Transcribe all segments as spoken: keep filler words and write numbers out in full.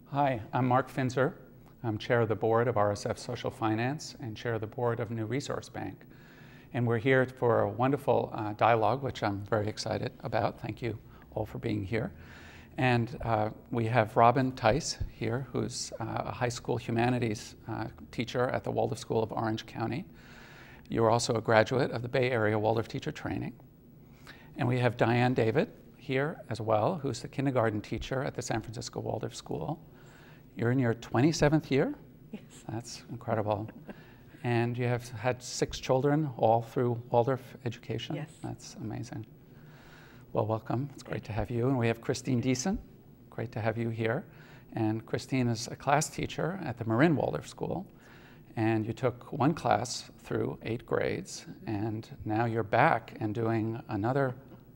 Hi, I'm Mark Finzer. I'm chair of the board of R S F Social Finance and chair of the board of New Resource Bank. And we're here for a wonderful uh, dialogue, which I'm very excited about. Thank you all for being here. And uh, we have Robin Tice here, who's uh, a high school humanities uh, teacher at the Waldorf School of Orange County. You're also a graduate of the Bay Area Waldorf Teacher Training. And we have Diane David here as well, who's the kindergarten teacher at the San Francisco Waldorf School. You're in your twenty-seventh year? Yes. That's incredible. And you have had six children all through Waldorf education? Yes. That's amazing. Well, welcome. It's great to have you. And we have Christine Deason. Great to have you here. And Christine is a class teacher at the Marin Waldorf School. And you took one class through eight grades, and now you're back and doing another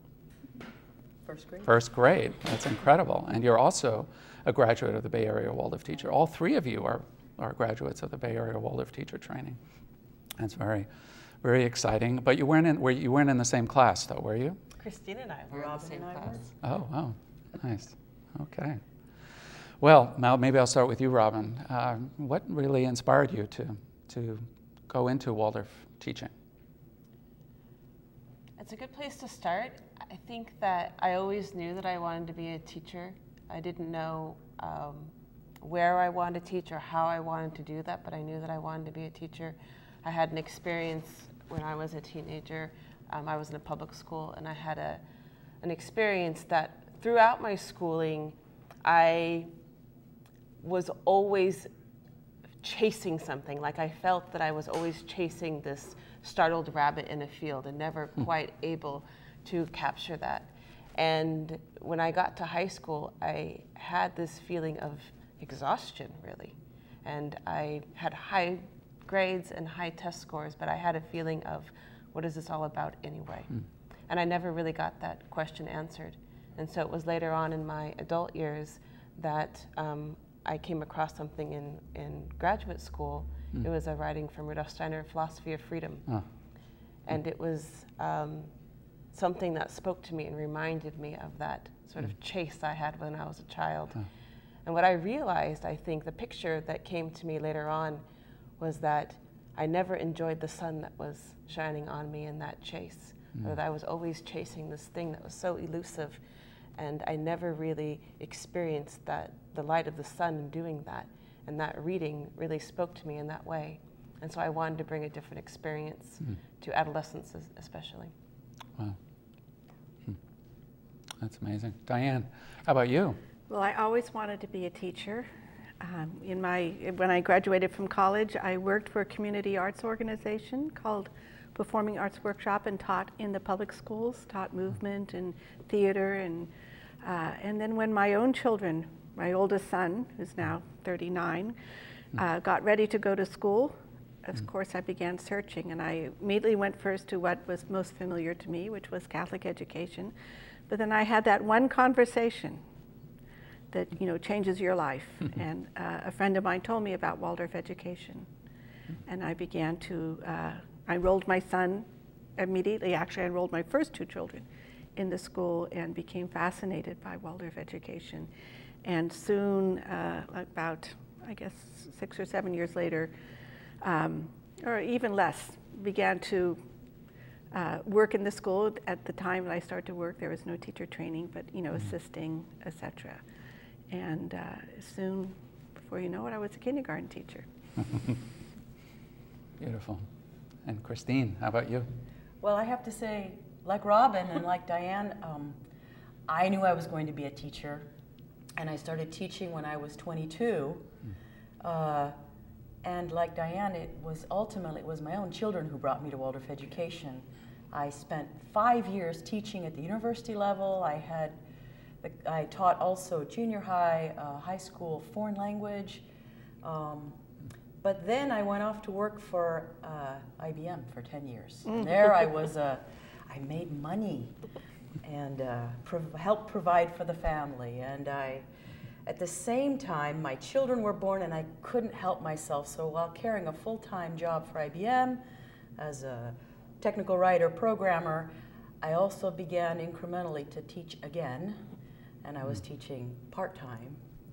First grade. First grade. That's incredible. And you're also a graduate of the Bay Area Waldorf Teacher. All three of you are, are graduates of the Bay Area Waldorf Teacher Training. That's very, very exciting. But you weren't in, were, you weren't in the same class, though, were you? Christine and I were in the Robin same and I class. were. Oh, wow. Nice. Okay. Well, now maybe I'll start with you, Robin. Uh, what really inspired you to, to go into Waldorf teaching? It's a good place to start. I think that I always knew that I wanted to be a teacher. I didn't know um, where I wanted to teach or how I wanted to do that, but I knew that I wanted to be a teacher. I had an experience when I was a teenager. Um, I was in a public school, and I had a, an experience that throughout my schooling, I was always chasing something. Like I felt that I was always chasing this startled rabbit in a field and never quite able to capture that. And when I got to high school, I had this feeling of exhaustion, really. And I had high grades and high test scores, but I had a feeling of, what is this all about anyway? Mm. And I never really got that question answered. And so it was later on in my adult years that um, I came across something in, in graduate school. Mm. It was a writing from Rudolf Steiner, Philosophy of Freedom. Oh. And it was um, something that spoke to me and reminded me of that sort of chase I had when I was a child. Oh. And what I realized, I think, the picture that came to me later on was that I never enjoyed the sun that was shining on me in that chase. Mm. Or that I was always chasing this thing that was so elusive, and I never really experienced that, the light of the sun in doing that. And that reading really spoke to me in that way. And so I wanted to bring a different experience mm. to adolescents especially. Wow. Hmm. That's amazing. Diane, how about you? Well, I always wanted to be a teacher. Um, in my, when I graduated from college, I worked for a community arts organization called Performing Arts Workshop and taught in the public schools, taught movement and theater. And, uh, and then when my own children, my oldest son, who's now thirty-nine, uh, got ready to go to school, of course I began searching, and I immediately went first to what was most familiar to me, which was Catholic education. But then I had that one conversation that, you know, changes your life. And uh, a friend of mine told me about Waldorf education. And I began to, uh, I enrolled my son immediately. Actually, I enrolled my first two children in the school and became fascinated by Waldorf education. And soon, uh, about, I guess, six or seven years later, um, or even less, began to uh, work in the school. At the time that I started to work, there was no teacher training, but, you know, mm-hmm. assisting, et cetera. And uh, soon, before you know it, I was a kindergarten teacher. Beautiful. And Christine, how about you? Well, I have to say, like Robin and like Diane, um, I knew I was going to be a teacher. And I started teaching when I was twenty-two. Mm. Uh, and like Diane, it was ultimately, it was my own children who brought me to Waldorf education. I spent five years teaching at the university level. I had, the, I taught also junior high, uh, high school foreign language. Um, but then I went off to work for uh, I B M for ten years. And there I was, uh, I made money and uh, prov helped provide for the family. And I, at the same time, my children were born and I couldn't help myself. So while carrying a full-time job for I B M as a technical writer, programmer, I also began incrementally to teach again. And I was teaching part-time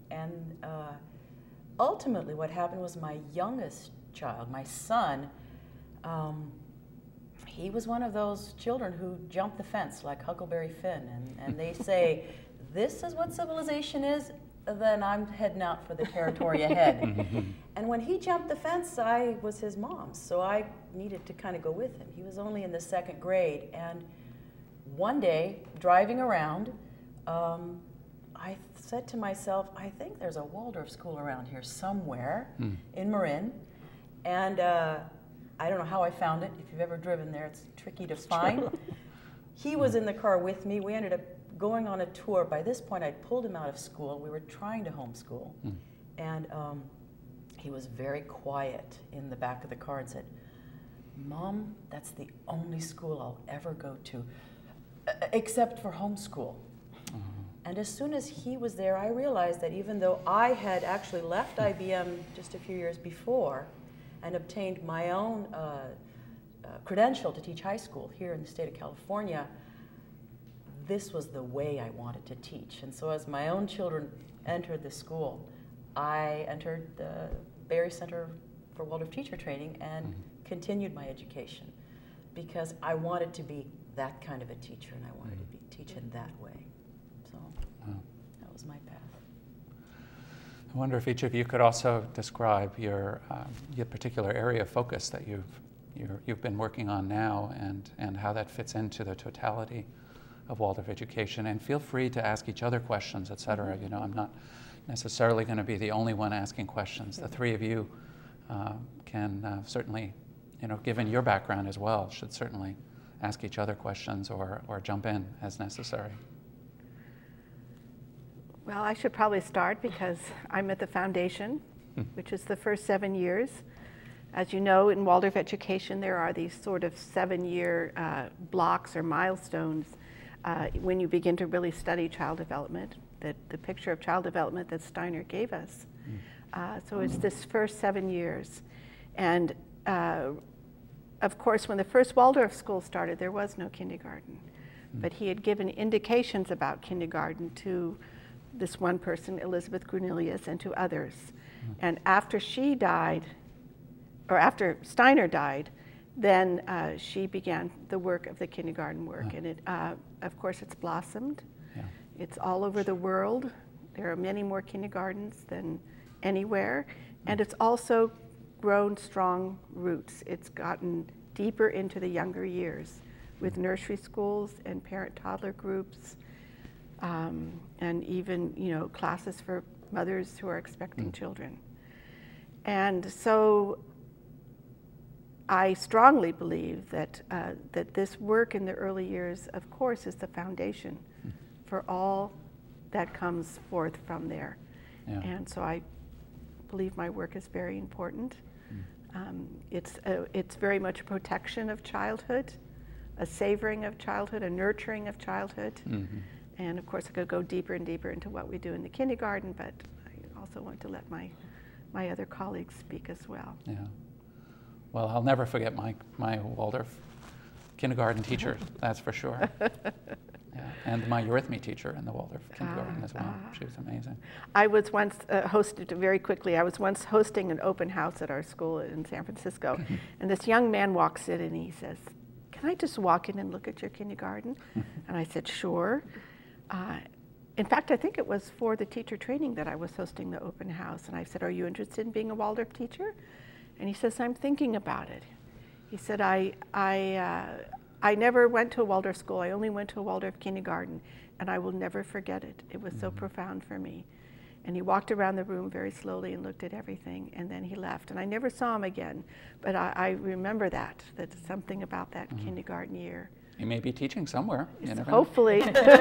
and uh, ultimately what happened was my youngest child, my son, um, he was one of those children who jumped the fence like Huckleberry Finn, and, and they say, this is what civilization is, then I'm heading out for the territory ahead. And when he jumped the fence, I was his mom, so I needed to kind of go with him. He was only in the second grade, and one day, driving around, um, I said to myself, I think there's a Waldorf school around here somewhere mm. in Marin, and uh, I don't know how I found it. If you've ever driven there, it's tricky to it's find. True. He was in the car with me. We ended up going on a tour. By this point, I'd pulled him out of school. We were trying to homeschool. Mm. And um, he was very quiet in the back of the car and said, Mom, that's the only school I'll ever go to, uh, except for homeschool. Mm-hmm. And as soon as he was there, I realized that even though I had actually left I B M just a few years before and obtained my own uh, uh, credential to teach high school here in the state of California, this was the way I wanted to teach. And so as my own children entered the school, I entered the Bay Area Center for Waldorf Teacher Training and mm-hmm. continued my education because I wanted to be that kind of a teacher, and I wanted mm-hmm. to be teach in that way. So wow. that was my path. I wonder if each of you could also describe your, um, your particular area of focus that you've, you're, you've been working on now, and, and how that fits into the totality of Waldorf education. And feel free to ask each other questions, et cetera. Mm-hmm. You know, I'm not necessarily going to be the only one asking questions. The three of you uh, can uh, certainly, you know, given your background as well, should certainly ask each other questions or, or jump in as necessary. Well, I should probably start because I'm at the foundation, hmm. which is the first seven years. As you know, in Waldorf education, there are these sort of seven-year uh, blocks or milestones uh, when you begin to really study child development. The, the picture of child development that Steiner gave us. Mm. Uh, so it's this first seven years. And uh, of course, when the first Waldorf school started, there was no kindergarten. Mm. But he had given indications about kindergarten to this one person, Elizabeth Grunelius, and to others. Mm. And after she died, or after Steiner died, then uh, she began the work of the kindergarten work. Mm. And it, uh, of course, it's blossomed. Yeah. It's all over the world. There are many more kindergartens than anywhere. And it's also grown strong roots. It's gotten deeper into the younger years with nursery schools and parent-toddler groups, um, and even, you know, classes for mothers who are expecting mm. children. And so I strongly believe that, uh, that this work in the early years, of course, is the foundation mm. for all that comes forth from there. Yeah. And so I believe my work is very important. Mm. Um, it's, a, it's very much a protection of childhood, a savoring of childhood, a nurturing of childhood. Mm-hmm. And of course I could go deeper and deeper into what we do in the kindergarten, but I also want to let my, my other colleagues speak as well. Yeah. Well, I'll never forget my, my Waldorf kindergarten teacher, that's for sure. Yeah. And my eurythmy teacher in the Waldorf kindergarten uh, as well. Uh, she was amazing. I was once uh, hosted, very quickly, I was once hosting an open house at our school in San Francisco. And this young man walks in and he says, "Can I just walk in and look at your kindergarten?" And I said, "Sure." Uh, in fact, I think it was for the teacher training that I was hosting the open house. And I said, "Are you interested in being a Waldorf teacher?" And he says, "I'm thinking about it." He said, I, I, uh, I never went to a Waldorf school. I only went to a Waldorf kindergarten, and I will never forget it. It was mm-hmm. so profound for me. And he walked around the room very slowly and looked at everything, and then he left. And I never saw him again, but I, I remember that, that something about that mm-hmm. kindergarten year. He may be teaching somewhere. You never hopefully.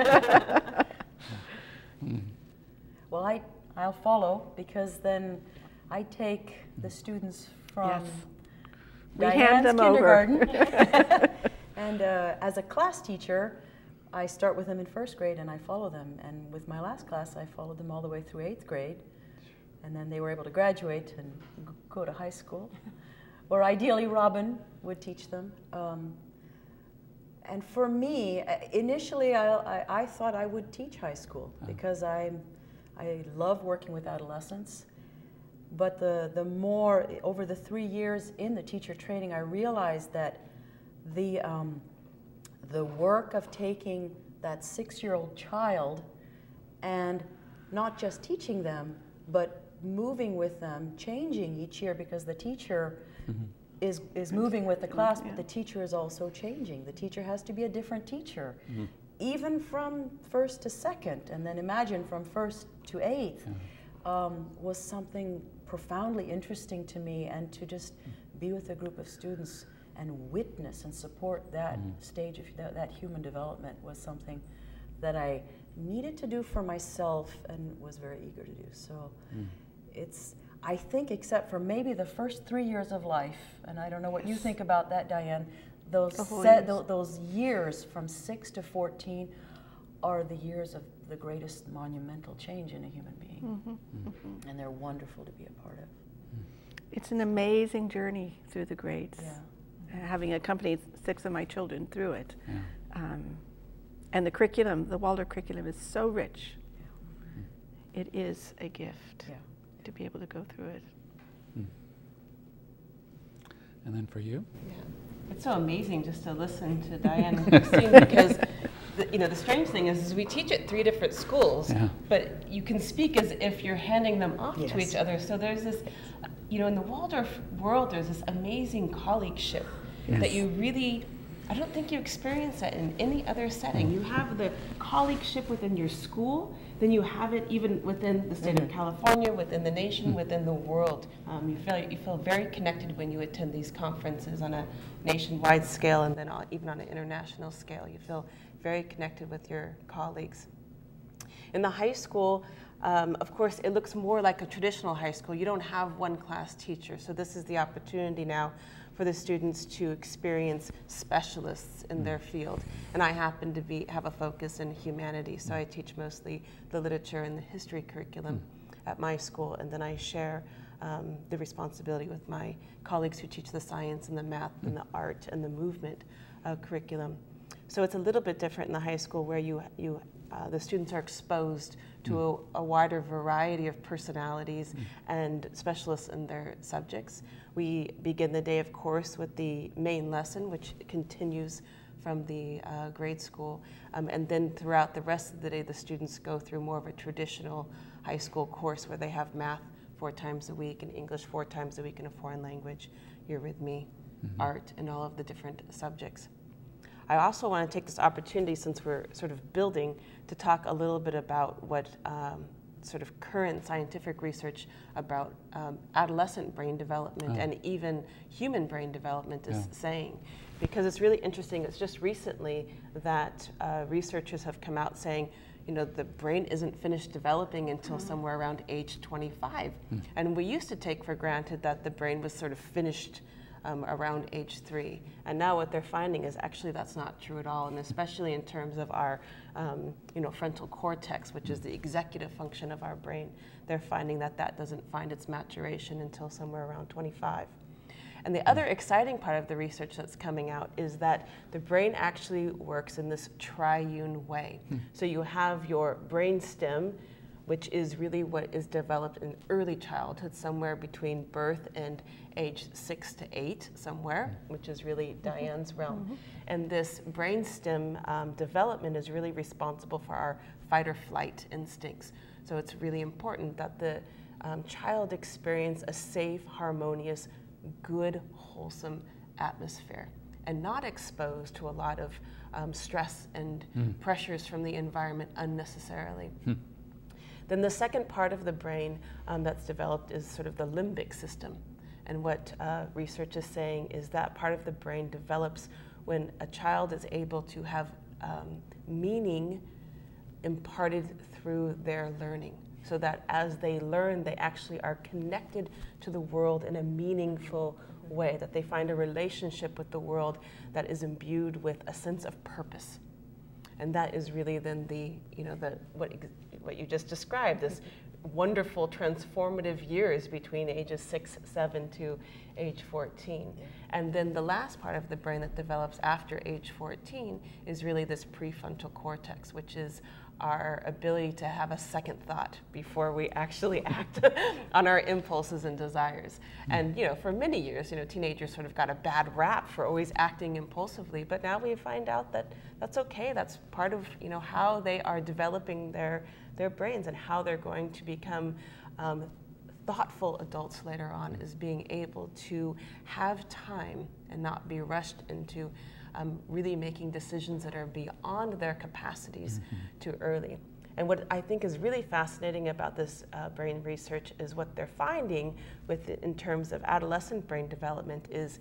mm. Well, I, I'll follow, because then I take the students from yes. Diane's kindergarten. And uh, as a class teacher, I start with them in first grade and I follow them. And with my last class, I followed them all the way through eighth grade. And then they were able to graduate and g go to high school. Or ideally, Robin would teach them. Um, and for me, initially, I, I, I thought I would teach high school because I'm, I love working with adolescents. But the, the more, over the three years in the teacher training, I realized that the, um, the work of taking that six-year-old child and not just teaching them, but moving with them, changing each year, because the teacher mm-hmm. is, is moving with the class, yeah. but the teacher is also changing. The teacher has to be a different teacher, mm-hmm. even from first to second, and then imagine from first to eighth, yeah. um, was something profoundly interesting to me, and to just be with a group of students and witness and support that mm-hmm. stage of that, that human development was something that I needed to do for myself and was very eager to do. So mm. it's, I think, except for maybe the first three years of life, and I don't know what you think about that, Diane, those, set, th those years from six to fourteen are the years of the greatest monumental change in a human being. Mm-hmm. Mm-hmm. And they're wonderful to be a part of. It's an amazing journey through the grades. Yeah. Having accompanied six of my children through it. Yeah. Um, and the curriculum, the Waldorf curriculum is so rich. Yeah. It is a gift yeah. to be able to go through it. Mm. And then for you? Yeah. It's so amazing just to listen to Diane and Christine, because the, you know, the strange thing is, is we teach at three different schools, yeah. but you can speak as if you're handing them off yes. to each other. So there's this, you know, in the Waldorf world, there's this amazing colleagueship yes. that you really, I don't think you experience that in any other setting. You have the colleagueship within your school, then you have it even within the state mm-hmm. of California, within the nation, mm-hmm. within the world. Um, you feel you feel very connected when you attend these conferences on a nationwide scale, and then on, even on an international scale. You feel very connected with your colleagues. In the high school, um, of course, it looks more like a traditional high school. You don't have one class teacher, so this is the opportunity now for the students to experience specialists in their field. And I happen to be have a focus in humanities, so I teach mostly the literature and the history curriculum at my school, and then I share um, the responsibility with my colleagues who teach the science and the math and the art and the movement uh, curriculum. So it's a little bit different in the high school, where you, you uh, the students are exposed to mm. a, a wider variety of personalities mm. and specialists in their subjects. We begin the day, of course, with the main lesson, which continues from the uh, grade school. Um, and then throughout the rest of the day, the students go through more of a traditional high school course, where they have math four times a week and English four times a week in a foreign language, eurythmy, mm-hmm. art, and all of the different subjects. I also want to take this opportunity, since we're sort of building, to talk a little bit about what um, sort of current scientific research about um, adolescent brain development oh. and even human brain development is yeah. saying. Because it's really interesting. It's just recently that uh, researchers have come out saying, you know, the brain isn't finished developing until mm-hmm. somewhere around age twenty-five. Mm. And we used to take for granted that the brain was sort of finished Um, around age three. And now what they're finding is actually that's not true at all, and especially in terms of our um, you know, frontal cortex, which is the executive function of our brain. They're finding that that doesn't find its maturation until somewhere around twenty-five. And the other exciting part of the research that's coming out is that the brain actually works in this triune way. Hmm. So you have your brain stem, which is really what is developed in early childhood, somewhere between birth and age six to eight, somewhere, which is really Diane's realm. Mm-hmm. And this brainstem um, development is really responsible for our fight or flight instincts. So it's really important that the um, child experience a safe, harmonious, good, wholesome atmosphere, and not exposed to a lot of um, stress and mm. pressures from the environment unnecessarily. Mm. Then the second part of the brain um, that's developed is sort of the limbic system. And what uh, research is saying is that part of the brain develops when a child is able to have um, meaning imparted through their learning. So that as they learn, they actually are connected to the world in a meaningful way, that they find a relationship with the world that is imbued with a sense of purpose. And that is really then the, you know, the what what you just described, this wonderful transformative years between ages six, seven to age fourteen. Yeah. And then the last part of the brain that develops after age fourteen is really this prefrontal cortex, which is our ability to have a second thought before we actually act on our impulses and desires. And, you know, for many years, you know, teenagers sort of got a bad rap for always acting impulsively, but now we find out that that's okay. That's part of, you know, how they are developing their, their brains and how they're going to become um, thoughtful adults later on, is being able to have time and not be rushed into um, really making decisions that are beyond their capacities mm-hmm. too early. And what I think is really fascinating about this uh, brain research is what they're finding with it in terms of adolescent brain development is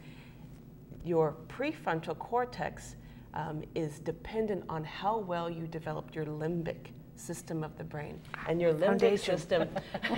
your prefrontal cortex um, is dependent on how well you developed your limbic system of the brain. And your limbic Foundation. system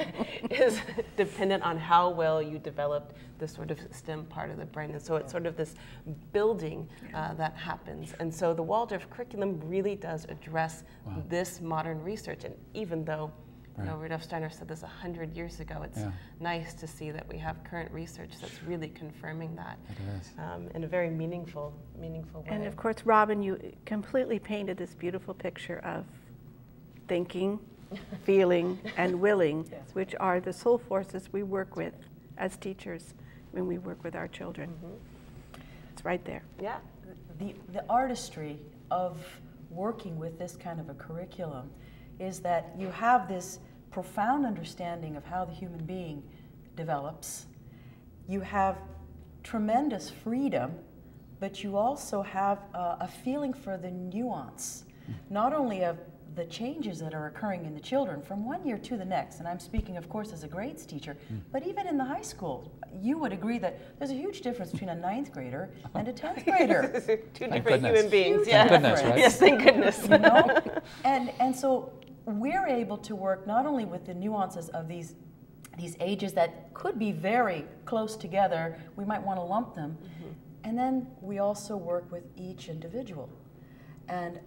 is dependent on how well you developed this sort of STEM part of the brain. And so it's sort of this building uh, that happens. And so the Waldorf curriculum really does address wow. this modern research. And even though right. you know, Rudolf Steiner said this a hundred years ago, it's yeah. nice to see that we have current research that's really confirming that um, in a very meaningful, meaningful way. And of course, Robin, you completely painted this beautiful picture of thinking, feeling, and willing, yes. which are the soul forces we work with as teachers when we work with our children. Mm-hmm. It's right there. Yeah. The, the artistry of working with this kind of a curriculum is that you have this profound understanding of how the human being develops. You have tremendous freedom, but you also have a, a feeling for the nuance, not only of the changes that are occurring in the children from one year to the next, and I'm speaking, of course, as a grades teacher, mm. but even in the high school, you would agree that there's a huge difference between a ninth grader and a tenth grader. Two different goodness. human beings. Huge Yeah. Thank goodness, right? Yes, thank goodness. You know? and and so we're able to work not only with the nuances of these these ages that could be very close together, we might want to lump them, mm-hmm. and then we also work with each individual, and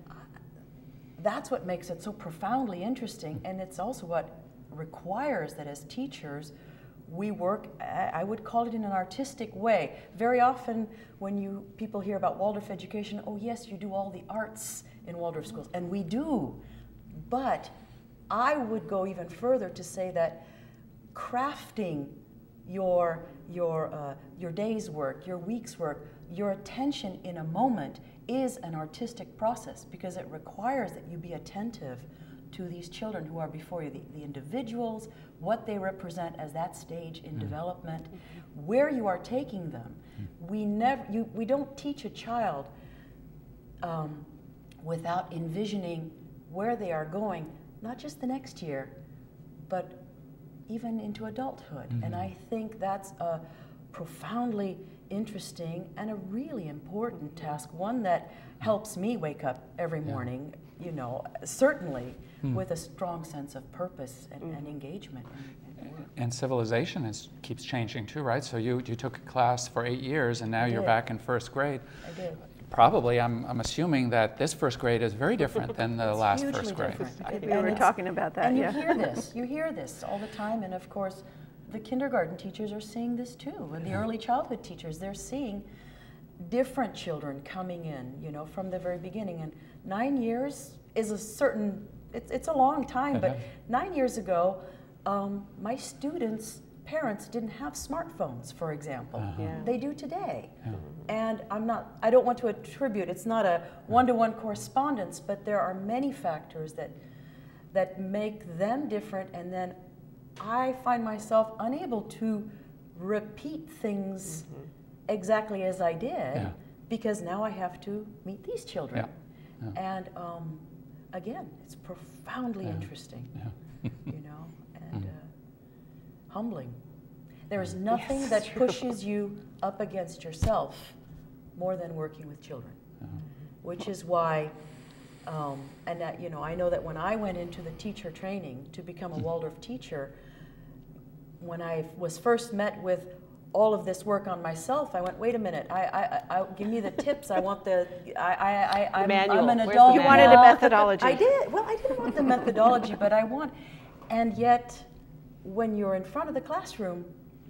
that's what makes it so profoundly interesting, and it's also what requires that as teachers we work, I would call it in an artistic way. Very often when you people hear about Waldorf education, oh yes, you do all the arts in Waldorf schools, and we do, but I would go even further to say that crafting your, your, uh, your day's work, your week's work, your attention in a moment is an artistic process, because it requires that you be attentive to these children who are before you, the, the individuals, what they represent as that stage in mm. development, mm-hmm. where you are taking them. Mm. We never, you, we don't teach a child um, without envisioning where they are going, not just the next year, but even into adulthood. Mm-hmm. And I think that's a profoundly interesting and a really important task, one that helps me wake up every morning, yeah. you know, certainly mm. with a strong sense of purpose and, mm. and engagement. And, and, and civilization is, keeps changing too, right? So you, you took a class for eight years and now I you're did. back in first grade. I did. Probably, I'm, I'm assuming that this first grade is very different than the last hugely first grade. Different. We were talking about that, and yeah. you hear this, you hear this all the time, and of course, the kindergarten teachers are seeing this too, and the early childhood teachers, they're seeing different children coming in, you know, from the very beginning. And nine years is a certain, it's, it's a long time, but nine years ago, um, my students' parents didn't have smartphones, for example. Uh-huh. Yeah. They do today. Yeah. And I'm not, I don't want to attribute, it's not a one-to-one correspondence, but there are many factors that, that make them different, and then I find myself unable to repeat things mm-hmm. exactly as I did yeah. because now I have to meet these children. Yeah. Yeah. And um, again, it's profoundly yeah. interesting, yeah. you know, and mm. uh, humbling. There is nothing yes, that true. pushes you up against yourself more than working with children, yeah. which is why Um, and that, you know, I know that when I went into the teacher training to become a Waldorf teacher, when I was first met with all of this work on myself, I went, wait a minute, I, I, I give me the tips. I want the, I, I, I I'm, I'm an Where's adult. You wanted a methodology. I did. Well, I didn't want the methodology, but I want, and yet, when you're in front of the classroom,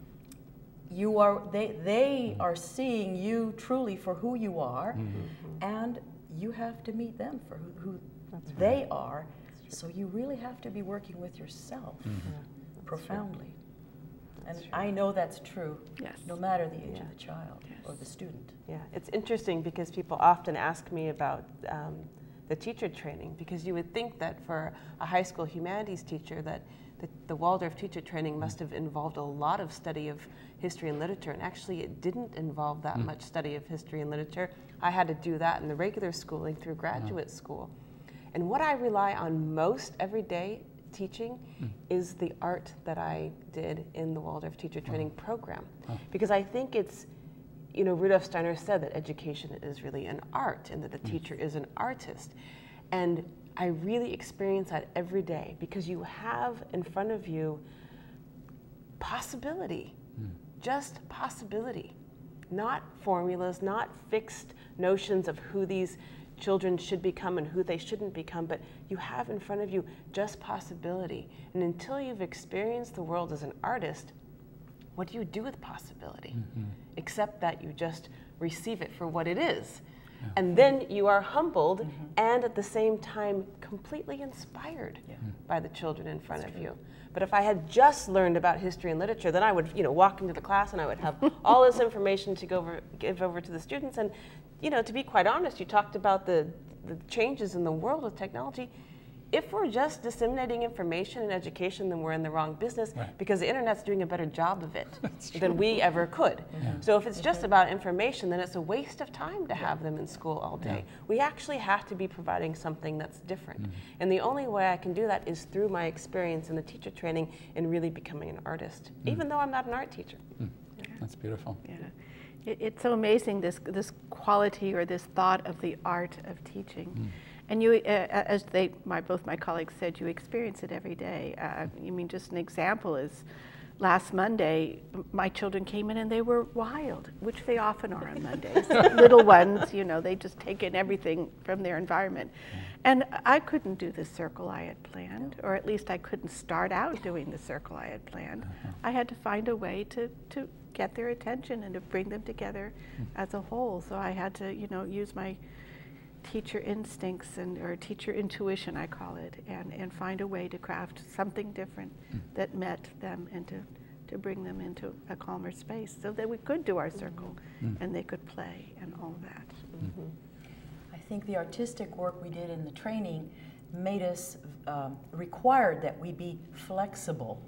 you are, they, they are seeing you truly for who you are, mm-hmm. and you have to meet them for who, who they right. are, So you really have to be working with yourself Mm-hmm. Yeah, profoundly. And I know that's true, Yes. no matter the age Yeah. of the child Yes. or the student. Yeah, it's interesting because people often ask me about um, the teacher training, because you would think that for a high school humanities teacher that the, the Waldorf teacher training must have involved a lot of study of history and literature, and actually it didn't involve that Mm. much study of history and literature. I had to do that in the regular schooling through graduate school. And what I rely on most every day teaching Mm. is the art that I did in the Waldorf teacher training program. Oh. Because I think it's, you know, Rudolf Steiner said that education is really an art and that the Mm. teacher is an artist. And I really experience that every day because you have in front of you possibility, Mm. just possibility, not formulas, not fixed notions of who these children should become and who they shouldn't become, but you have in front of you just possibility. And until you've experienced the world as an artist, what do you do with possibility? Mm-hmm. Except that you just receive it for what it is. Yeah. And then you are humbled Mm-hmm. and at the same time completely inspired Yeah. by the children in front That's of true. you. But if I had just learned about history and literature, then I would, you know, walk into the class and I would have all this information to go over, give over to the students. And, you know, to be quite honest, you talked about the, the changes in the world of technology. If we're just disseminating information and education, then we're in the wrong business Right. because the internet's doing a better job of it That's than we ever could. Yeah. So if it's just about information, then it's a waste of time to have them in school all day. Yeah. We actually have to be providing something that's different. Mhm. And the only way I can do that is through my experience in the teacher training and really becoming an artist, Mm. even though I'm not an art teacher. That's beautiful. Yeah. It, it's so amazing, this, this quality or this thought of the art of teaching. Mm. And you, uh, as they, my, both my colleagues said, you experience it every day. Uh, I mean, just an example is last Monday, m- my children came in and they were wild, which they often are on Mondays. Little ones, you know, they just take in everything from their environment. And I couldn't do the circle I had planned, or at least I couldn't start out doing the circle I had planned. Uh-huh. I had to find a way to, to get their attention and to bring them together as a whole. So I had to, you know, use my teacher instincts and or teacher intuition, I call it, and, and find a way to craft something different Mm. that met them and to, to bring them into a calmer space so that we could do our circle Mm. and they could play and all that. I think the artistic work we did in the training made us, um, required that we be flexible.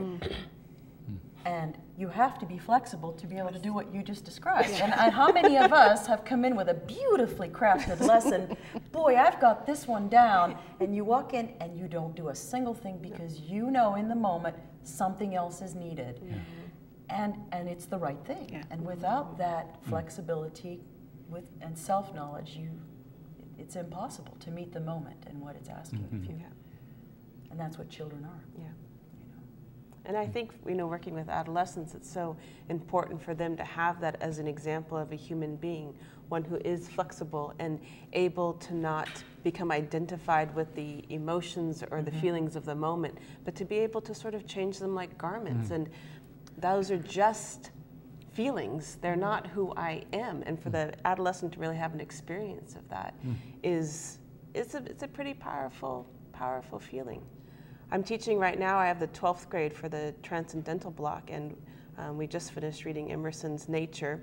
And you have to be flexible to be able to do what you just described. And, and how many of us have come in with a beautifully crafted lesson? Boy, I've got this one down. And you walk in and you don't do a single thing because you know in the moment something else is needed. And, and it's the right thing. Yeah. And without that flexibility with, and self-knowledge, you, it's impossible to meet the moment and what it's asking of Mhm. you. Yeah. And that's what children are. Yeah. You know. And I think, you know, working with adolescents, it's so important for them to have that as an example of a human being, one who is flexible and able to not become identified with the emotions or the feelings of the moment, but to be able to sort of change them like garments. And those are just feelings. They're not who I am. And for the adolescent to really have an experience of that is, it's a, it's a pretty powerful, powerful feeling. I'm teaching right now. I have the twelfth grade for the transcendental block, and um, we just finished reading Emerson's Nature,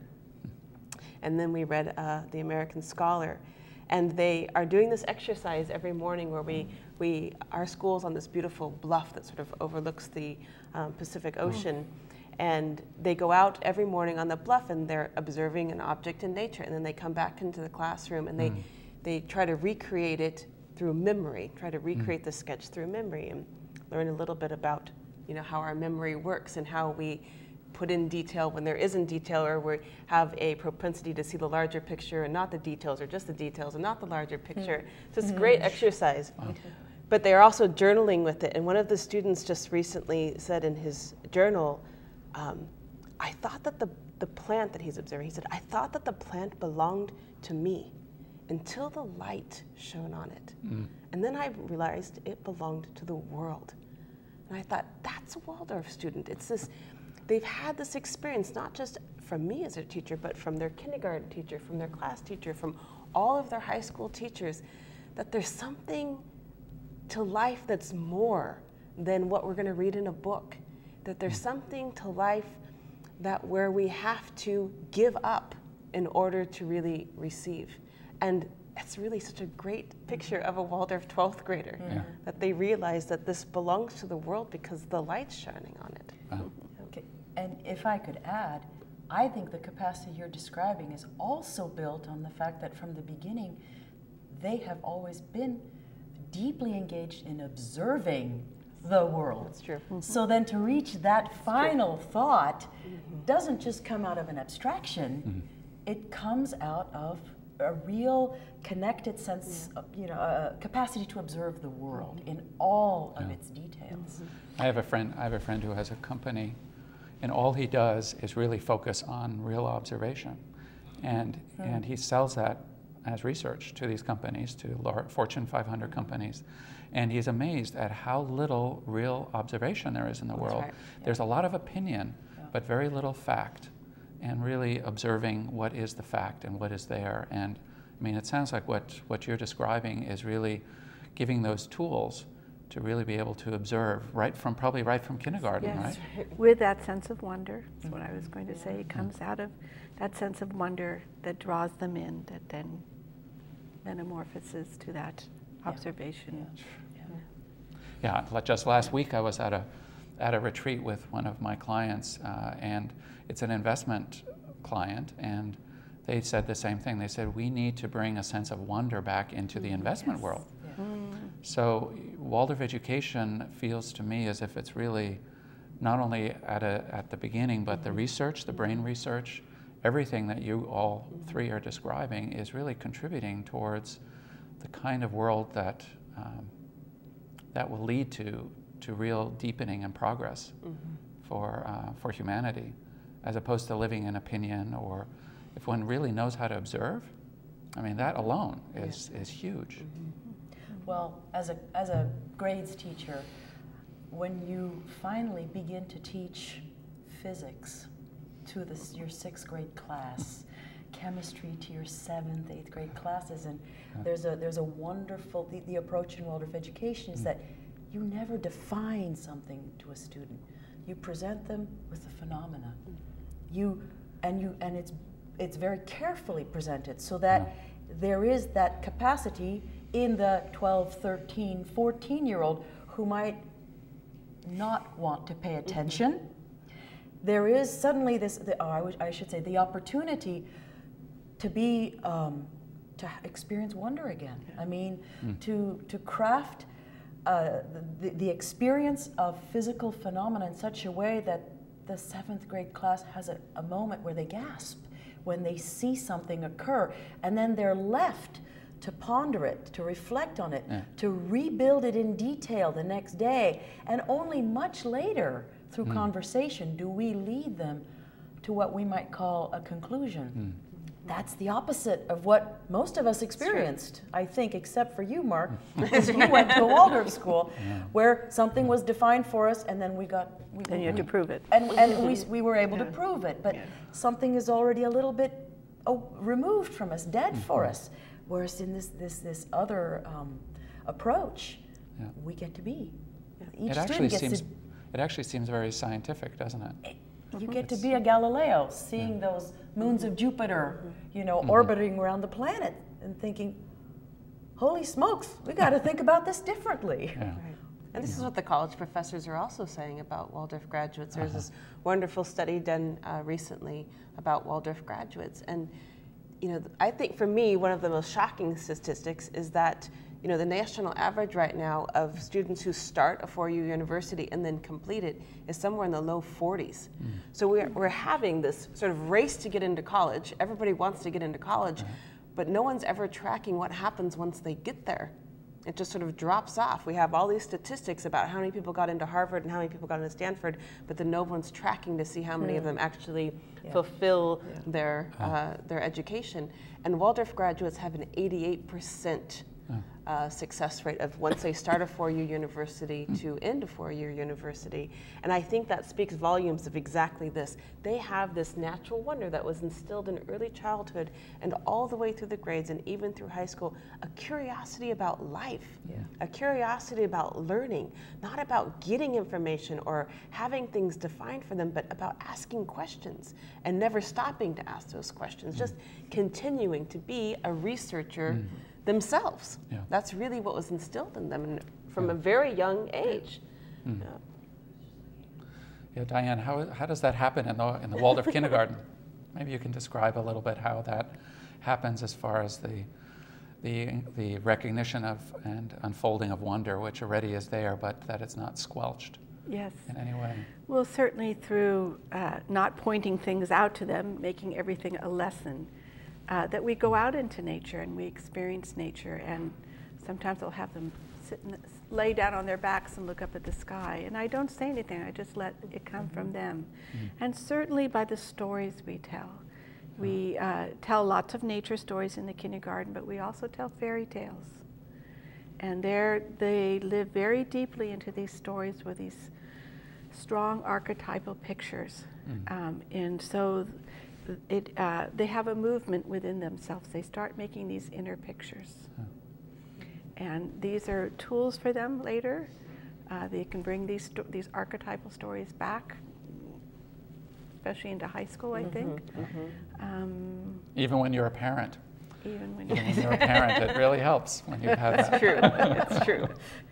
and then we read uh, The American Scholar. And they are doing this exercise every morning where we, we our school's on this beautiful bluff that sort of overlooks the um, Pacific Ocean. And they go out every morning on the bluff and they're observing an object in nature, and then they come back into the classroom and they, Mm. they try to recreate it through memory, try to recreate the sketch through memory, and learn a little bit about, you know, how our memory works and how we put in detail when there isn't detail, or we have a propensity to see the larger picture and not the details, or just the details and not the larger picture. So it's a great exercise. But they're also journaling with it. And one of the students just recently said in his journal, um, I thought that the, the plant that he's observing, he said, I thought that the plant belonged to me until the light shone on it. Mm. And then I realized it belonged to the world. And I thought, that's a Waldorf student. It's this, they've had this experience, not just from me as a teacher, but from their kindergarten teacher, from their class teacher, from all of their high school teachers, that there's something to life that's more than what we're going to read in a book. That there's something to life that where we have to give up in order to really receive. And it's really such a great picture of a Waldorf twelfth grader, Yeah. that they realize that this belongs to the world because the light's shining on it. Wow. Okay, and if I could add, I think the capacity you're describing is also built on the fact that from the beginning, they have always been deeply engaged in observing the world. That's true. So then to reach that final thought doesn't just come out of an abstraction, Mm-hmm. it comes out of a real connected sense of, you know, uh, capacity to observe the world in all of Yeah. its details. I have a friend. I have a friend who has a company, and all he does is really focus on real observation, and Hmm. and he sells that as research to these companies, to large Fortune five hundred companies, and he's amazed at how little real observation there is in the That's world. right. There's a lot of opinion, Yeah. but very little fact, and really observing what is the fact and what is there. And I mean, it sounds like what what you're describing is really giving those tools to really be able to observe right from, probably right from kindergarten, Yes, right? with that sense of wonder. That's what I was going to say. It comes out of that sense of wonder that draws them in, that then metamorphoses to that observation. Yeah, like just last week I was at a at a retreat with one of my clients, uh, and it's an investment client, and they said the same thing. They said, we need to bring a sense of wonder back into the investment Yes. world. Yeah. So Waldorf education feels to me as if it's really not only at a at the beginning, but the research, the brain research, everything that you all three are describing is really contributing towards the kind of world that um, that will lead to to real deepening and progress for uh, for humanity, as opposed to living in opinion. Or if one really knows how to observe, I mean, that alone is is huge. Well, as a, as a grades teacher, when you finally begin to teach physics to this, your sixth grade class, chemistry to your seventh, eighth grade classes, and there's a, there's a wonderful, the, the approach in Waldorf education is that you never define something to a student. You present them with the phenomena. You, and, you, and it's, it's very carefully presented so that there is that capacity in the twelve, thirteen, fourteen year old who might not want to pay attention. There is suddenly this, the, oh, I, w I should say, the opportunity to be, um, to experience wonder again. I mean, Mm. to, to craft uh, the, the experience of physical phenomena in such a way that the seventh grade class has a, a moment where they gasp when they see something occur, and then they're left to ponder it, to reflect on it, Yeah. to rebuild it in detail the next day, and only much later through Mm. conversation do we lead them to what we might call a conclusion. Mm. That's the opposite of what most of us experienced, I think, except for you, Mark, because you went to a Waldorf school where something was defined for us, and then we got... We, Then you had to prove it. and, and we, we were able to Yeah. prove it, but Yeah. something is already a little bit oh, removed from us, dead for us. Whereas in this, this, this other um, approach, Yeah. we get to be. Each It actually student gets seems to, it actually seems very scientific, doesn't it? you get to be a Galileo, seeing those moons of Jupiter, you know, orbiting around the planet and thinking, holy smokes, we got to think about this differently. Yeah. And this is what the college professors are also saying about Waldorf graduates. There's this wonderful study done uh, recently about Waldorf graduates. And, you know, I think for me, one of the most shocking statistics is that, you know, the national average right now of students who start a four-year university and then complete it is somewhere in the low forties. Mm. So we're, we're having this sort of race to get into college. Everybody wants to get into college, right. But no one's ever tracking what happens once they get there. It just sort of drops off. We have all these statistics about how many people got into Harvard and how many people got into Stanford, but then no one's tracking to see how many mm. of them actually yeah. fulfill yeah. their uh, their education. And Waldorf graduates have an eighty-eight percent Uh, success rate of once they start a four-year university to end a four-year university. And I think that speaks volumes of exactly this. They have this natural wonder that was instilled in early childhood and all the way through the grades and even through high school, a curiosity about life, Yeah. a curiosity about learning, not about getting information or having things defined for them, but about asking questions and never stopping to ask those questions, just continuing to be a researcher mm. themselves. Yeah. That's really what was instilled in them from yeah. a very young age. Mm. Yeah. yeah, Diane, how, how does that happen in the, in the Waldorf kindergarten? Maybe you can describe a little bit how that happens as far as the, the, the recognition of and unfolding of wonder, which already is there, but that it's not squelched yes. in any way. Well, certainly through uh, not pointing things out to them, making everything a lesson. Uh, that we go out into nature and we experience nature, and sometimes I'll have them sit and lay down on their backs and look up at the sky, and I don't say anything, I just let it come mm-hmm. from them. Mm-hmm. And certainly by the stories we tell. We uh, tell lots of nature stories in the kindergarten, but we also tell fairy tales. And there they live very deeply into these stories with these strong archetypal pictures. Mm-hmm. um, and so It, uh, they have a movement within themselves. They start making these inner pictures. Huh. And these are tools for them later. Uh, they can bring these, sto these archetypal stories back, especially into high school, I mm-hmm, think. Mm-hmm. Um, even when you're a parent. Even when, even when you're a parent, it really helps when you've had That's that. true. That's true.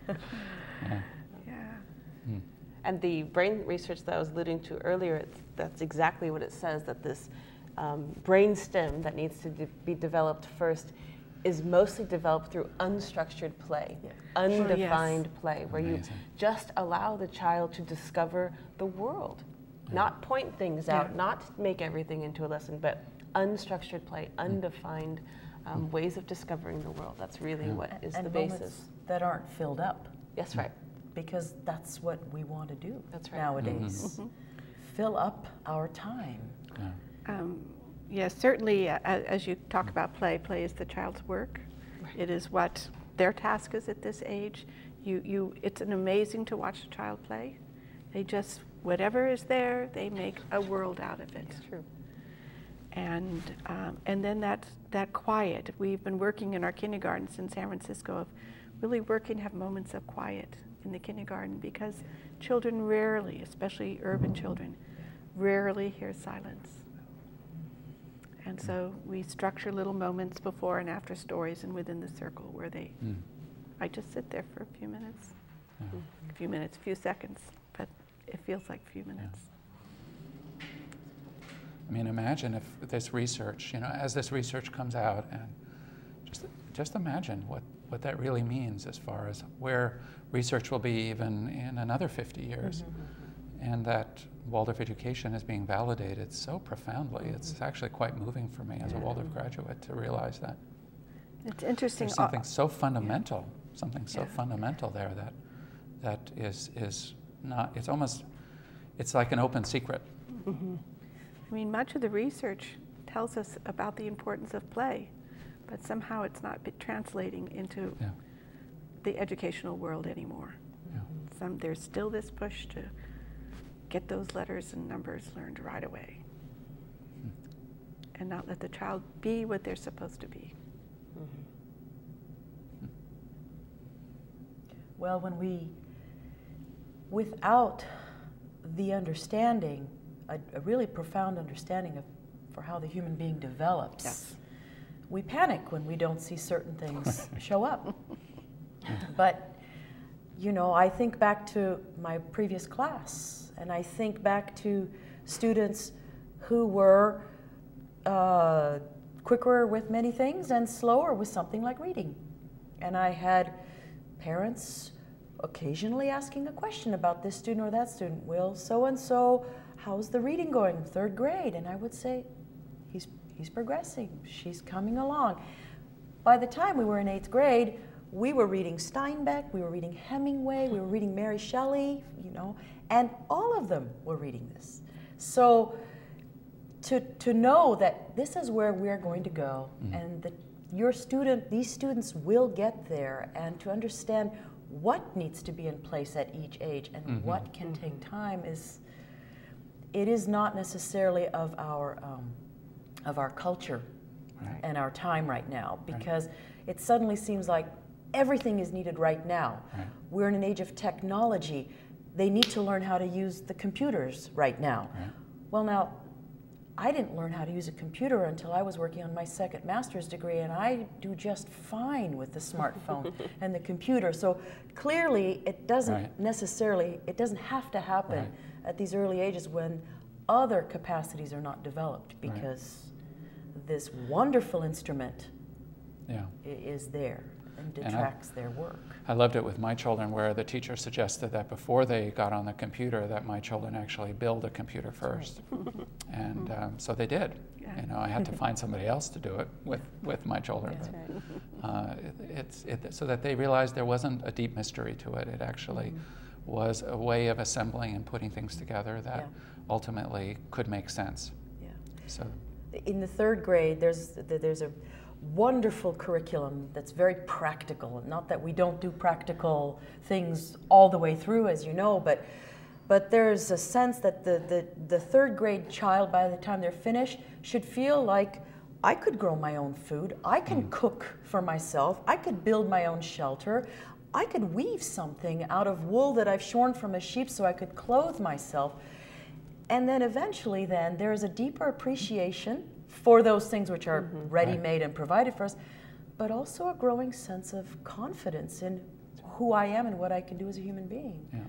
Yeah. Yeah. Hmm. And the brain research that I was alluding to earlier, it's, that's exactly what it says, that this um, brain stem that needs to de be developed first is mostly developed through unstructured play, yeah. undefined oh, yes. play, where Amazing. You just allow the child to discover the world, yeah. not point things out, yeah. not make everything into a lesson, but unstructured play, undefined um, mm. ways of discovering the world. That's really yeah. what is and the basis. That aren't filled up. Yes, right. Because that's what we want to do that's right. nowadays. Mm-hmm. Fill up our time. Yeah. Um, yes, certainly, uh, as you talk about play, play is the child's work. Right. It is what their task is at this age. You, you, it's an amazing to watch a child play. They just, whatever is there, they make a world out of it. It's true. And, um, and then that, that quiet. We've been working in our kindergartens in San Francisco of really working to have moments of quiet in the kindergarten, because children rarely, especially urban children, rarely hear silence. And so we structure little moments before and after stories and within the circle where they, mm. I just sit there for a few minutes, yeah. a few minutes, a few seconds, but it feels like a few minutes. Yeah. I mean, imagine if this research, you know, as this research comes out, and just, just imagine what, what that really means as far as where research will be even in another fifty years. Mm-hmm. And that Waldorf education is being validated so profoundly. Mm-hmm. It's actually quite moving for me as a Waldorf graduate to realize that. It's interesting. There's something so fundamental, yeah. something so yeah. fundamental there that that is is not, it's almost, it's like an open secret. Mm-hmm. I mean, much of the research tells us about the importance of play, but somehow it's not translating into yeah. the educational world anymore. Yeah. Some, there's still this push to get those letters and numbers learned right away, mm. and not let the child be what they're supposed to be. Mm-hmm. Well, when we, without the understanding, a, a really profound understanding of for how the human being develops, yes. we panic when we don't see certain things show up. But, you know, I think back to my previous class, and I think back to students who were uh, quicker with many things and slower with something like reading. And I had parents occasionally asking a question about this student or that student. Well, so-and-so, how's the reading going? Third grade. And I would say, he's, he's progressing. She's coming along. By the time we were in eighth grade, we were reading Steinbeck, we were reading Hemingway, we were reading Mary Shelley, you know, and all of them were reading this. So to, to know that this is where we're going to go, mm-hmm. and the your student, these students will get there, and to understand what needs to be in place at each age and mm-hmm. what can mm-hmm. take time is, it is not necessarily of our, um, of our culture right. and our time right now, because right. it suddenly seems like everything is needed right now. Right. We're in an age of technology. They need to learn how to use the computers right now. Right. Well, now, I didn't learn how to use a computer until I was working on my second master's degree, and I do just fine with the smartphone and the computer. So clearly, it doesn't right. necessarily, it doesn't have to happen right. at these early ages when other capacities are not developed, because right. this wonderful instrument yeah. is there and detracts and I, their work. I loved it with my children, where the teacher suggested that before they got on the computer, that my children actually build a computer first. Right. And um, so they did. Yeah. You know, I had to find somebody else to do it with, with my children. That's right. Uh, it, it's it, so that they realized there wasn't a deep mystery to it. It actually mm-hmm. was a way of assembling and putting things together that yeah. ultimately could make sense. Yeah. So, in the third grade, there's there's a wonderful curriculum that's very practical. Not that we don't do practical things all the way through, as you know, but but there's a sense that the, the, the third grade child, by the time they're finished, should feel like, I could grow my own food, I can mm. cook for myself, I could build my own shelter, I could weave something out of wool that I've shorn from a sheep so I could clothe myself. And then eventually then, there's a deeper appreciation for those things which are mm-hmm. ready-made right. and provided for us, but also a growing sense of confidence in who I am and what I can do as a human being. Yeah.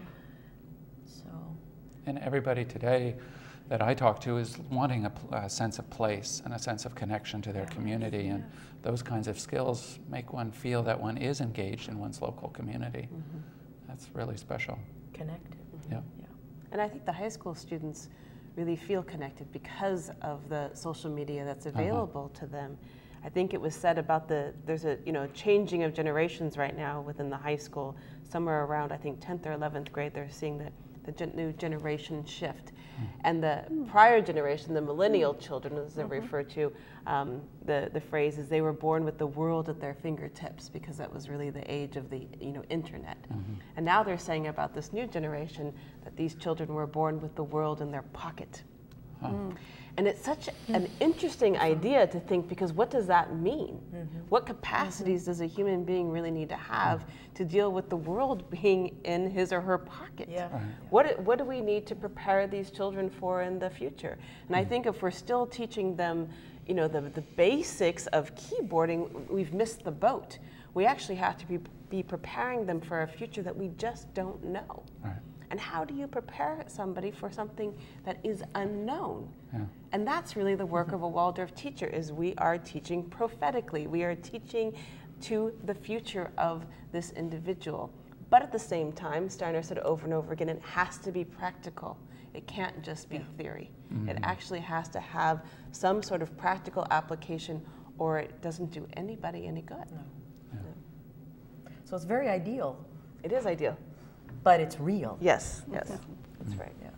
So. And everybody today that I talk to is wanting a, a sense of place and a sense of connection to their yeah. community, and yeah. those kinds of skills make one feel that one is engaged in one's local community. Mm-hmm. That's really special. Connected. Yeah. yeah. And I think the high school students really feel connected because of the social media that's available uh-huh. to them. I think it was said about the, there's a you know changing of generations right now within the high school. Somewhere around, I think, tenth or eleventh grade, they're seeing the, the gen- new generation shift. Mm. And the mm. prior generation, the millennial mm. children, as they mm-hmm. refer to, um, the, the phrase is they were born with the world at their fingertips, because that was really the age of the you know internet. Mm-hmm. And now they're saying about this new generation that these children were born with the world in their pocket. Huh. Mm. And it's such an interesting idea to think, because what does that mean? Mm-hmm. What capacities mm-hmm. does a human being really need to have mm-hmm. to deal with the world being in his or her pocket? Yeah. Right. What, what do we need to prepare these children for in the future? And mm-hmm. I think if we're still teaching them, you know, the, the basics of keyboarding, we've missed the boat. We actually have to be, be preparing them for a future that we just don't know. Right. And how do you prepare somebody for something that is unknown? Yeah. And that's really the work of a Waldorf teacher, is we are teaching prophetically. We are teaching to the future of this individual. But at the same time, Steiner said over and over again, it has to be practical. It can't just be yeah. theory. Mm-hmm. It actually has to have some sort of practical application, or it doesn't do anybody any good. No. Yeah. No. So it's very ideal. It is ideal. But it's real. Yes, yes, yeah. that's right. Yeah.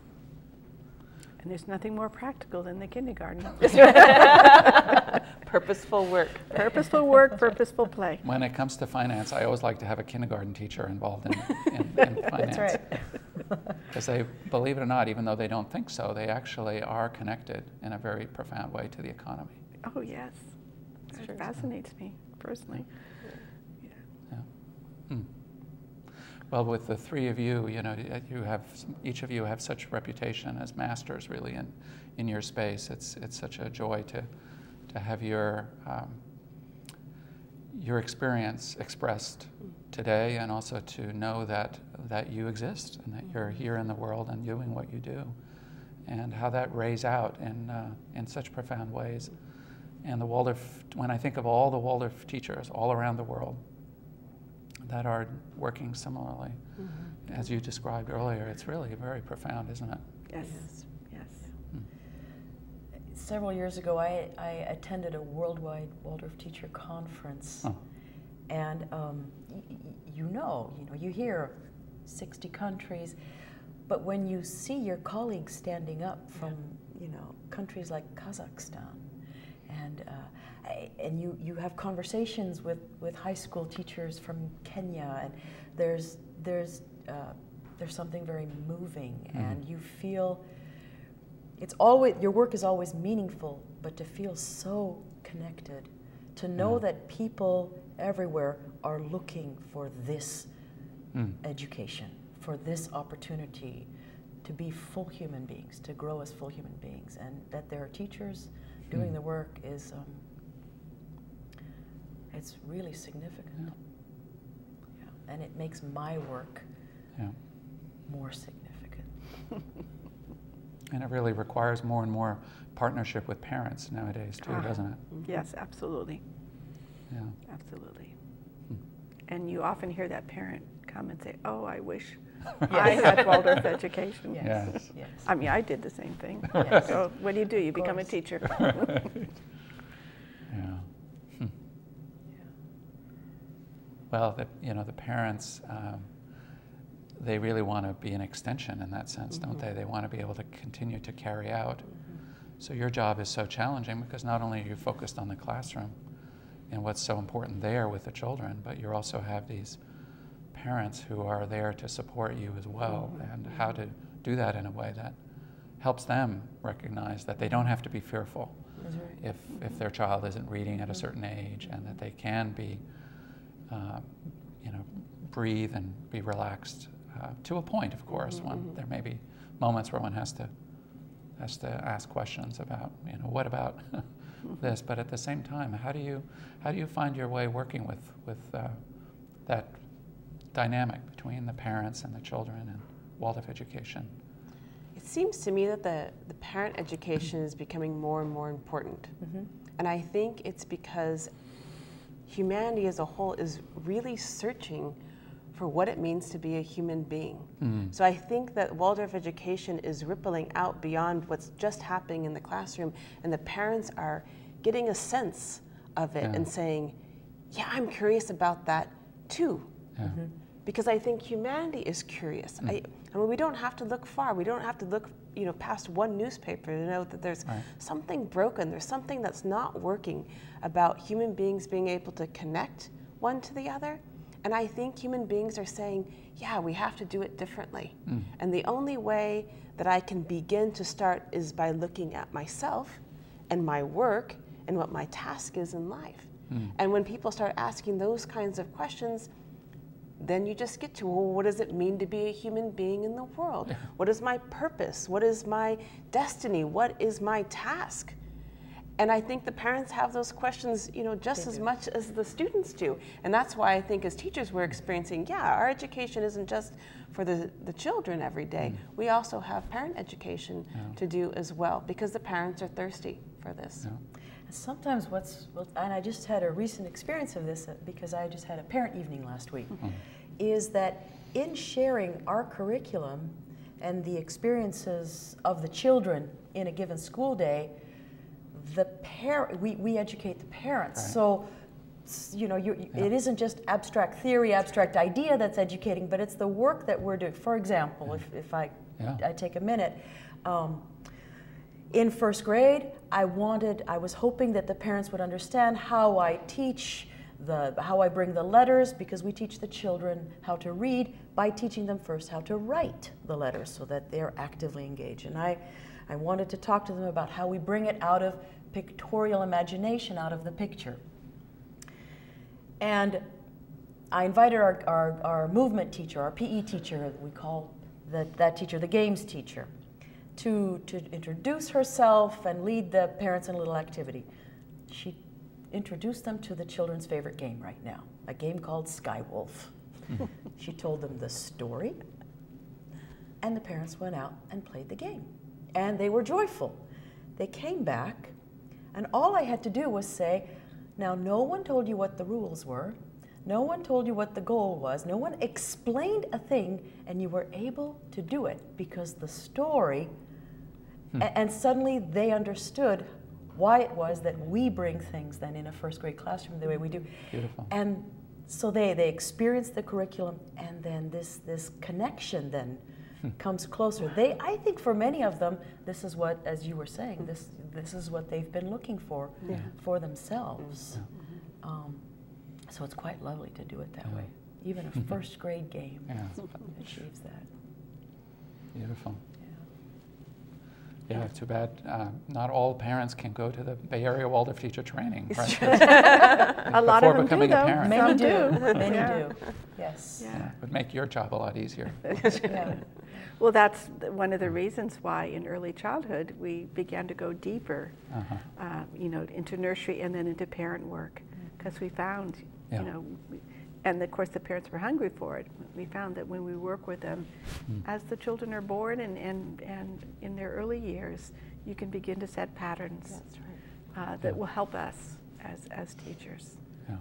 And there's nothing more practical than the kindergarten. Purposeful work. Purposeful work, purposeful play. When it comes to finance, I always like to have a kindergarten teacher involved in, in, in finance. That's right. Because they, believe it or not, even though they don't think so, they actually are connected in a very profound way to the economy. Oh, yes. That true. fascinates me personally. Yeah. yeah. Hmm. Well, with the three of you, you know, you have each of you have such reputation as masters, really, in in your space. It's it's such a joy to to have your um, your experience expressed today, and also to know that that you exist and that you're here in the world and doing what you do, and how that rays out in uh, in such profound ways. And the Waldorf, when I think of all the Waldorf teachers all around the world that are working similarly, mm-hmm. as you described earlier, it's really very profound, isn't it? Yes, yes. Hmm. Several years ago, I, I attended a worldwide Waldorf teacher conference, oh. and um, y- you know, you know, you hear sixty countries, but when you see your colleagues standing up from, you know, countries like Kazakhstan, And, uh, I, and you, you have conversations with, with high school teachers from Kenya, and there's, there's, uh, there's something very moving, mm-hmm. and you feel, it's always, your work is always meaningful, but to feel so connected, to know yeah. that people everywhere are looking for this mm. education, for this opportunity to be full human beings, to grow as full human beings, and that there are teachers doing mm. the work is, um, it's really significant. Yeah. Yeah. And it makes my work yeah. more significant. And it really requires more and more partnership with parents nowadays too, uh, doesn't it? Yes, absolutely. Yeah. Absolutely. Hmm. And you often hear that parent come and say, oh, I wish I had Waldorf education. Yes. Yes. Yes. I mean, I did the same thing. Yes. So what do you do? You become a teacher. Right. Yeah. Hmm. Yeah. Well, the, you know, the parents, um, they really want to be an extension in that sense, mm-hmm. don't they? They want to be able to continue to carry out. Mm-hmm. So your job is so challenging because not only are you focused on the classroom and what's so important there with the children, but you also have these parents who are there to support you as well, mm-hmm. and how to do that in a way that helps them recognize that they don't have to be fearful That's right. if, if their child isn't reading at a certain age, and that they can be, uh, you know, breathe and be relaxed uh, to a point, of course, mm-hmm. when there may be moments where one has to has to ask questions about, you know, what about this? But at the same time, how do you how do you find your way working with with uh, that dynamic between the parents and the children and Waldorf education? It seems to me that the, the parent education is becoming more and more important. Mm-hmm. And I think it's because humanity as a whole is really searching for what it means to be a human being. Mm. So I think that Waldorf education is rippling out beyond what's just happening in the classroom, and the parents are getting a sense of it yeah. and saying, yeah, I'm curious about that too. Yeah. Mm-hmm. Because I think humanity is curious. Mm. I, I mean, we don't have to look far. We don't have to look, you know, past one newspaper to know that there's right. something broken. There's something that's not working about human beings being able to connect one to the other. And I think human beings are saying, yeah, we have to do it differently. Mm. And the only way that I can begin to start is by looking at myself and my work and what my task is in life. Mm. And when people start asking those kinds of questions, then you just get to, well, what does it mean to be a human being in the world? Yeah. What is my purpose? What is my destiny? What is my task? And I think the parents have those questions, you know, just they as do. much as the students do. And that's why I think as teachers we're experiencing, yeah, our education isn't just for the, the children every day. Mm. We also have parent education yeah. to do as well, because the parents are thirsty for this. Yeah. Sometimes what's, and I just had a recent experience of this because I just had a parent evening last week, mm-hmm. is that in sharing our curriculum and the experiences of the children in a given school day, the par- we, we educate the parents. Right. So, you know, you, yeah. it isn't just abstract theory, abstract idea that's educating, but it's the work that we're doing. For example, yeah. if, if I, yeah. I take a minute, um, in first grade, I wanted, I was hoping that the parents would understand how I teach, the, how I bring the letters, because we teach the children how to read by teaching them first how to write the letters so that they're actively engaged. And I, I wanted to talk to them about how we bring it out of pictorial imagination, out of the picture. And I invited our, our, our movement teacher, our P E teacher, we call the, that teacher the games teacher, to, to introduce herself and lead the parents in a little activity. She introduced them to the children's favorite game right now, a game called Skywolf. She told them the story, and the parents went out and played the game. And they were joyful. They came back, and all I had to do was say, now no one told you what the rules were, no one told you what the goal was, no one explained a thing, and you were able to do it because the story, hmm. a- and suddenly they understood why it was that we bring things then in a first grade classroom the way we do. Beautiful. And so they, they experienced the curriculum, and then this, this connection then comes closer. They, I think for many of them, this is what, as you were saying, this this is what they've been looking for, Yeah. for themselves. Yeah. Um, so it's quite lovely to do it that Yeah. way. Even a first grade game Yeah. achieves that. Beautiful. Yeah. Yeah, too bad uh, not all parents can go to the Bay Area Waldorf teacher training, right? A lot Before of them do, becoming a though. parent. Many Some do. do. Many Yeah. do. Yes. Yeah. Yeah, would make your job a lot easier. Yeah. Well, that's th- one of the reasons why in early childhood we began to go deeper, Uh-huh. uh, you know, into nursery and then into parent work, because we found, Yeah. you know, we- and of course the parents were hungry for it. We found that when we work with them, Mm. as the children are born and, and, and in their early years, you can begin to set patterns That's right. uh, that Yeah. will help us as, as teachers. Yeah.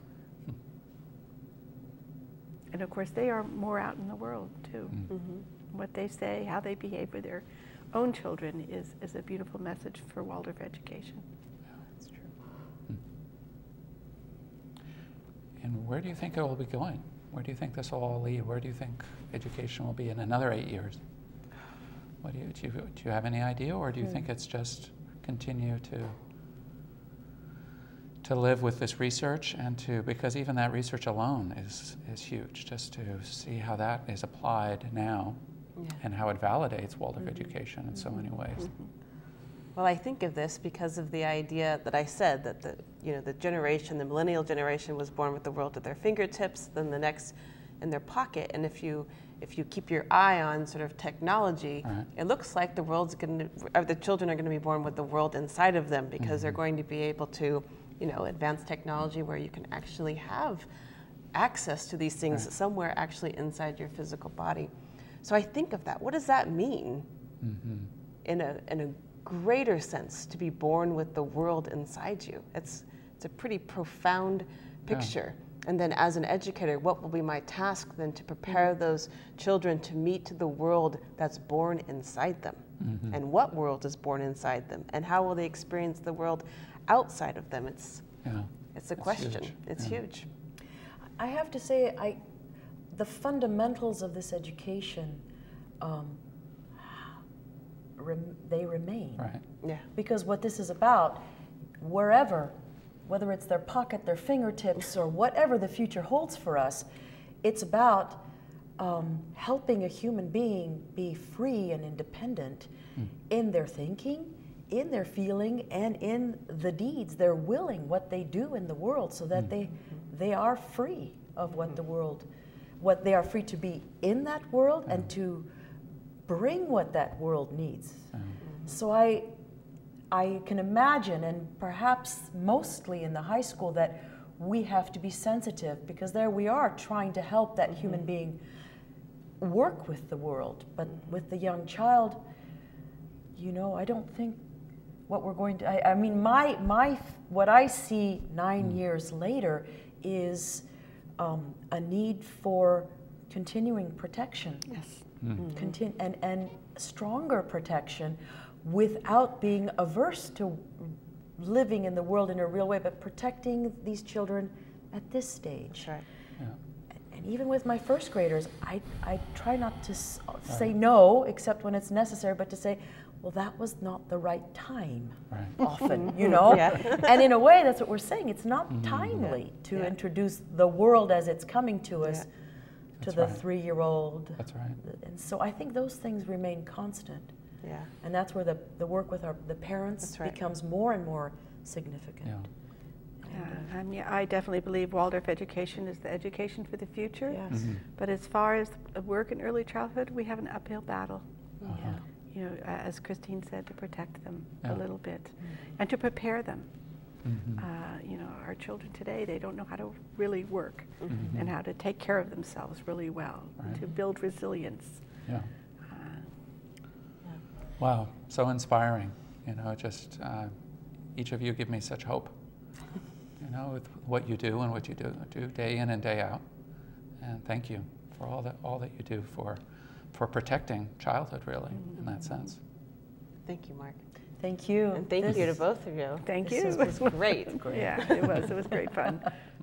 And of course they are more out in the world too. Mm. Mm-hmm. What they say, how they behave with their own children is, is a beautiful message for Waldorf education. That's true. And where do you think it will be going? Where do you think this will all lead? Where do you think education will be in another eight years? What do you do? You, do you have any idea, or do you Hmm. think it's just continue to to live with this research and to, because even that research alone is is huge, just to see how that is applied now Yeah. and how it validates Waldorf education in so many ways. Well, I think of this because of the idea that I said that the you know the generation, the millennial generation, was born with the world at their fingertips, then the next in their pocket. And if you if you keep your eye on sort of technology, Right. it looks like the world's going to, or the children are going to be born with the world inside of them, because they're Mhm. going to be able to, you know, advance technology where you can actually have access to these things Right. somewhere actually inside your physical body. So I think of that. What does that mean? Mm-hmm. in a in a greater sense, to be born with the world inside you? It's it's a pretty profound picture. And then as an educator, what will be my task then to prepare those children to meet the world that's born inside them? Mhm. And what world is born inside them? And how will they experience the world outside of them? It's Yeah. it's a It's question. huge. It's Yeah. huge. I have to say, I, the fundamentals of this education, um, rem, they remain. Right. Yeah. Because what this is about, wherever, whether it's their pocket, their fingertips, or whatever the future holds for us, it's about um, helping a human being be free and independent Mm. in their thinking, in their feeling, and in the deeds. They're willing what they do in the world, so that Mm. they they are free of what the world, what they are free to be in that world and to bring what that world needs. Yeah. So I, I can imagine, and perhaps mostly in the high school, that we have to be sensitive, because there we are trying to help that human being work with the world. But with the young child, you know, I don't think what we're going to, I, I mean, my, my, what I see nine years later is um, a need for continuing protection. Yes. Mm. Contin- and, and stronger protection without being averse to living in the world in a real way, but protecting these children at this stage. That's right. Yeah. And even with my first graders, I, I try not to s- say Right. no, except when it's necessary, but to say, well, that was not the right time. Right. Often, you know? Yeah. And in a way, that's what we're saying. It's not Mhm. timely to Yeah. introduce the world as it's coming to us Yeah. to That's the right. three-year-old. That's right. And so I think those things remain constant. Yeah. And that's where the, the work with our, the parents That's right. becomes more and more significant. Yeah. And, uh, Yeah, um, yeah, I definitely believe Waldorf education is the education for the future. yes. Mhm. But as far as the work in early childhood, we have an uphill battle. Uh-huh. You know, a- as Christine said, to protect them Yeah. a little bit and to prepare them. Mhm. Uh, you know, our children today, they don't know how to really work Mhm. and how to take care of themselves really well, Right. to build resilience. Yeah. Uh, Wow, so inspiring. You know, just uh, each of you give me such hope. You know, with what you do and what you do do day in and day out. And thank you for all that all that you do for for protecting childhood, really, in that sense. Thank you, Mark. Thank you. And thank This- you to both of you. Thank This you. was great. Yeah, it was. It was great fun.